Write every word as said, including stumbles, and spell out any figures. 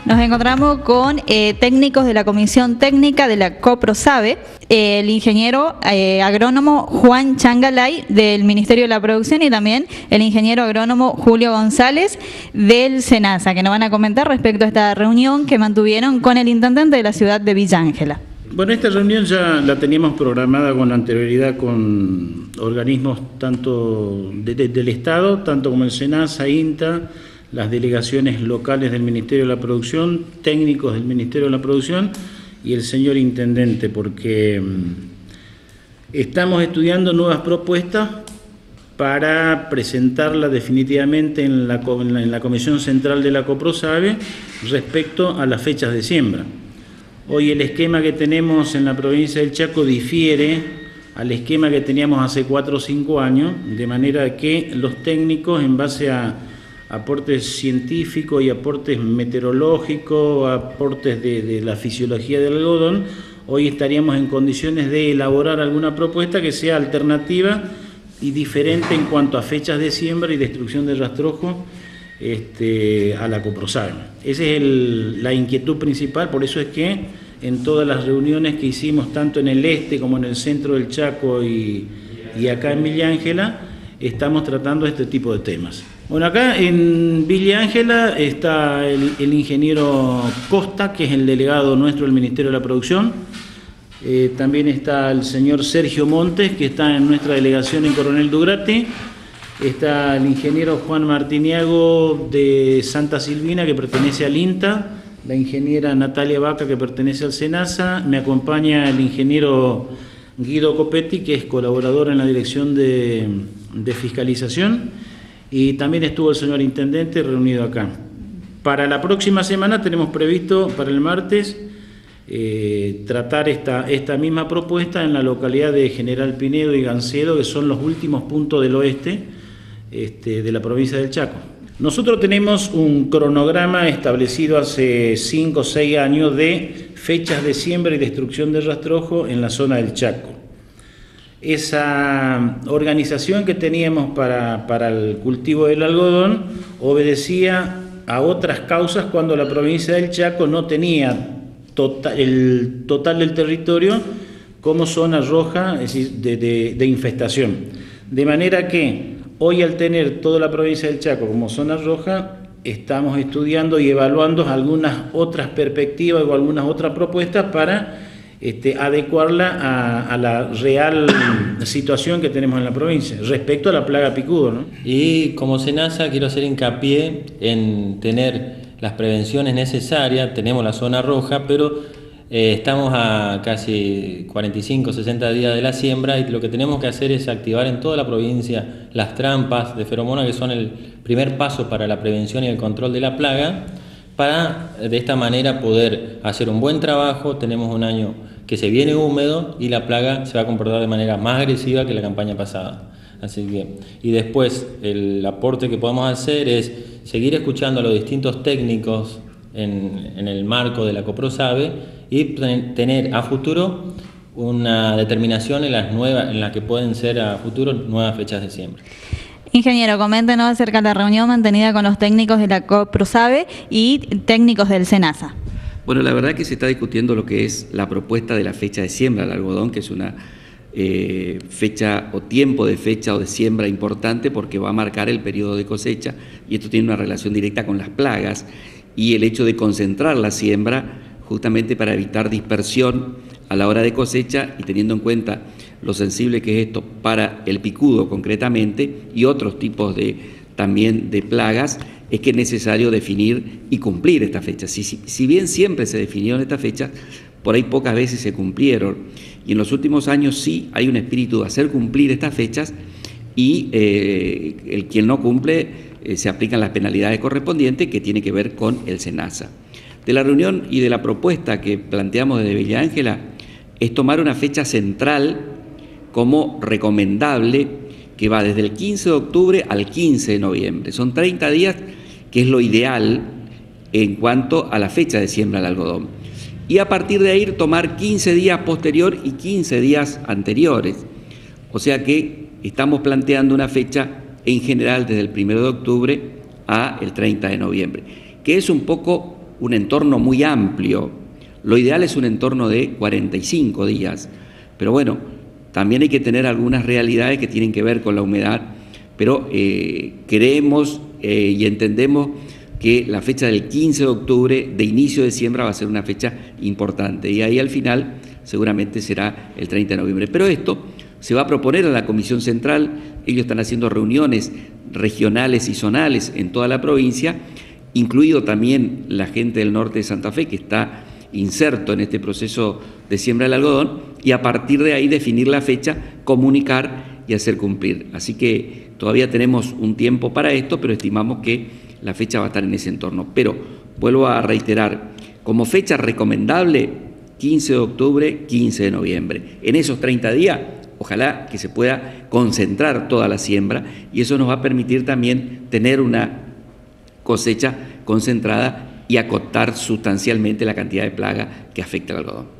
Nos encontramos con eh, técnicos de la Comisión Técnica de la COPROSABE, eh, el ingeniero eh, agrónomo Juan Changalay del Ministerio de la Producción y también el ingeniero agrónomo Julio González del SENASA, que nos van a comentar respecto a esta reunión que mantuvieron con el intendente de la ciudad de Villa Ángela. Bueno, esta reunión ya la teníamos programada con anterioridad con organismos tanto de, de, del Estado, tanto como el SENASA, INTA, las delegaciones locales del Ministerio de la Producción, técnicos del Ministerio de la Producción y el señor intendente, porque estamos estudiando nuevas propuestas para presentarlas definitivamente en la, en la Comisión Central de la COPROSABE respecto a las fechas de siembra. Hoy el esquema que tenemos en la provincia del Chaco difiere al esquema que teníamos hace cuatro o cinco años, de manera que los técnicos, en base a aportes científicos y aportes meteorológicos, aportes de, de la fisiología del algodón, hoy estaríamos en condiciones de elaborar alguna propuesta que sea alternativa y diferente en cuanto a fechas de siembra y destrucción de rastrojo este, a la COPROSABE. Esa es el, la inquietud principal, por eso es que en todas las reuniones que hicimos, tanto en el este como en el centro del Chaco y, y acá en Villa Ángela, estamos tratando este tipo de temas. Bueno, acá en Villa Ángela está el, el ingeniero Costa, que es el delegado nuestro del Ministerio de la Producción. Eh, también está el señor Sergio Montes, que está en nuestra delegación en Coronel Dugrati. Está el ingeniero Juan Martiniago de Santa Silvina, que pertenece al INTA. La ingeniera Natalia Vaca, que pertenece al SENASA. Me acompaña el ingeniero Guido Copetti, que es colaborador en la Dirección de, de Fiscalización. Y también estuvo el señor intendente reunido acá. Para la próxima semana tenemos previsto, para el martes, eh, tratar esta, esta misma propuesta en la localidad de General Pinedo y Gancedo, que son los últimos puntos del oeste este, de la provincia del Chaco. Nosotros tenemos un cronograma establecido hace cinco o seis años de fechas de siembra y destrucción de rastrojo en la zona del Chaco. Esa organización que teníamos para, para el cultivo del algodón obedecía a otras causas cuando la provincia del Chaco no tenía total, el total del territorio como zona roja, es decir, de, de, de infestación. De manera que hoy, al tener toda la provincia del Chaco como zona roja, estamos estudiando y evaluando algunas otras perspectivas o algunas otras propuestas para Este, adecuarla a, a la real situación que tenemos en la provincia respecto a la plaga picudo, ¿no? Y como SENASA quiero hacer hincapié en tener las prevenciones necesarias. Tenemos la zona roja, pero eh, estamos a casi cuarenta y cinco, sesenta días de la siembra y lo que tenemos que hacer es activar en toda la provincia las trampas de feromona, que son el primer paso para la prevención y el control de la plaga, para de esta manera poder hacer un buen trabajo. Tenemos un año que se viene húmedo y la plaga se va a comportar de manera más agresiva que la campaña pasada. Así que, y después el aporte que podemos hacer es seguir escuchando a los distintos técnicos en, en el marco de la COPROSABE y tener a futuro una determinación en las nuevas, en las que pueden ser a futuro nuevas fechas de siembra. Ingeniero, coméntenos acerca de la reunión mantenida con los técnicos de la COPROSABE y técnicos del SENASA. Bueno, la verdad que se está discutiendo lo que es la propuesta de la fecha de siembra del algodón, que es una eh, fecha o tiempo de fecha o de siembra importante porque va a marcar el periodo de cosecha y esto tiene una relación directa con las plagas y el hecho de concentrar la siembra justamente para evitar dispersión a la hora de cosecha y teniendo en cuenta lo sensible que es esto para el picudo concretamente y otros tipos de, también de plagas, es que es necesario definir y cumplir esta fecha. Si, si, si bien siempre se definieron estas fechas, por ahí pocas veces se cumplieron y en los últimos años sí hay un espíritu de hacer cumplir estas fechas y eh, el quien no cumple eh, se aplican las penalidades correspondientes que tiene que ver con el SENASA. De la reunión y de la propuesta que planteamos desde Villa Ángela es tomar una fecha central como recomendable que va desde el quince de octubre al quince de noviembre. Son treinta días, que es lo ideal en cuanto a la fecha de siembra del algodón. Y a partir de ahí tomar quince días posterior y quince días anteriores. O sea que estamos planteando una fecha en general desde el primero de octubre a el treinta de noviembre, que es un poco un entorno muy amplio. Lo ideal es un entorno de cuarenta y cinco días, pero bueno, también hay que tener algunas realidades que tienen que ver con la humedad, pero eh, creemos eh, y entendemos que la fecha del quince de octubre de inicio de siembra va a ser una fecha importante, y ahí al final seguramente será el treinta de noviembre. Pero esto se va a proponer a la Comisión Central. Ellos están haciendo reuniones regionales y zonales en toda la provincia, incluido también la gente del norte de Santa Fe, que está inserto en este proceso de siembra del algodón, y a partir de ahí definir la fecha, comunicar y hacer cumplir. Así que todavía tenemos un tiempo para esto, pero estimamos que la fecha va a estar en ese entorno. Pero vuelvo a reiterar, como fecha recomendable, quince de octubre, quince de noviembre. En esos treinta días, ojalá que se pueda concentrar toda la siembra, y eso nos va a permitir también tener una cosecha concentrada y acotar sustancialmente la cantidad de plaga que afecta al algodón.